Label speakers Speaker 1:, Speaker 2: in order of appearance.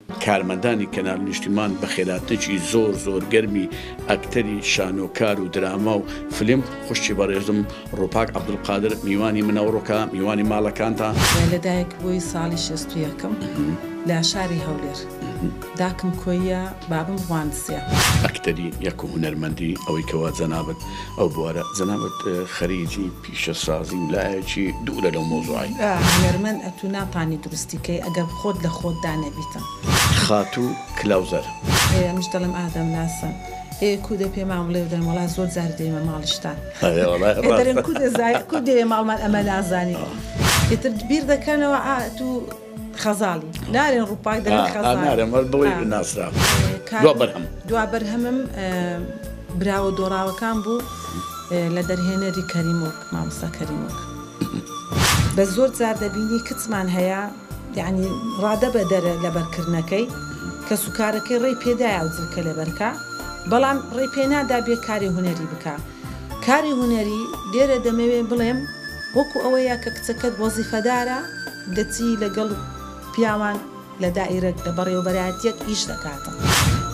Speaker 1: کارمەندانی کەناڵ نیشتیمان بە خێراتێکی زۆر گەرمی ئەکتەری شانۆکار و دراما و فلم خوشتی بەڕێزم ڕووپاک عەبدولقادر میوانی منەوڕۆکە میوانی ماڵەکانتان
Speaker 2: لەدایک بووی ساڵی 61 لە شاری هەولێر داکم کۆیە بابم مهندسیە
Speaker 1: ئەکتەری یەک و هونەرمەندی ئەوەی کەوا جەنابەت ئەو بوارە جەنابەت خەریجی پیشەسازی و لایەکی دوورە لەو مۆزوعی
Speaker 2: هونەرمەند ئەتوو ناتوانی دروستیکەی ئەگەر خۆت لە خۆت دانەبیتە
Speaker 1: خاتوو کلااوزەر
Speaker 2: ئەمش دەڵم ئادەم ناسن کو دە پێ مامڵێ دەن وڵا زۆر جار دێمە ماڵشتان دەرێن کو دێ ماڵمان ئەمە نازانی ئێتر بیر دەکەنەوە تو خەزاڵی نارێن ڕووپاک دەڵێن خەزاڵی
Speaker 1: ناسرا
Speaker 2: دوا بەرهەمم براوە دۆڕاوەکان بوو لە دەرهێنەری کەریمۆک مامۆستا کەریمۆک بە زۆر جار دەبینی کچمان هەیە یعنی ڕادە بە دەرە لە بەرکردنەکەی کە سوکارەکەی ڕێی پێدایە و جلکە لەبەرکە بەڵام ڕێی پێنادا بێ کاری هونەری بکە کاری هونەری لێرە دەمەوێت بڵێم وەکو ئەوەیە کە کچەکەت وەزیفەدارە دەچی لەگەڵ پیاوان لە دائیرە لە بەڕێوەبەرایەتیەک ئیش دەکاتە